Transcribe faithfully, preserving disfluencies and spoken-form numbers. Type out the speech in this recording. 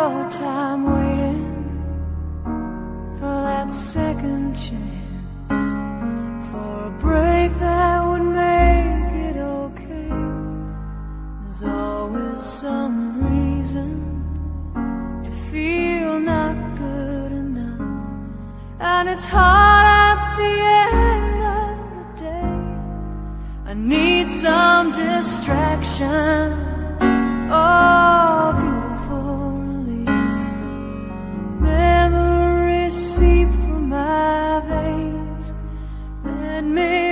hard time waiting for that second chance, for a break that would make it okay. There's always some reason to feel not good enough, and it's hard at the end of the day. I need some distraction, oh, beautiful release. Memories seep from my veins. Let me